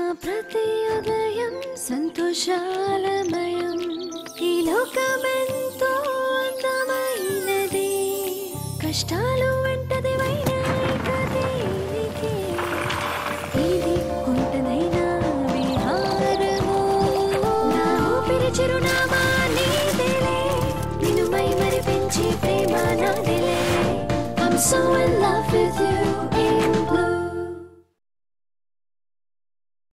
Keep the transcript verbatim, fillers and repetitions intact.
ప్రతి ఉదయం సంతోషాలమయం ఈ లోకమెంతో అందమైనది కష్టాలు వెంటది వైనాయికదీనికి ఇది కొంటనైనా విహారము నా ఊపిరి చిరునామా నీదేలే నిన్ను మై మరిపించే ప్రేమ నాదేలే I'm so in love with you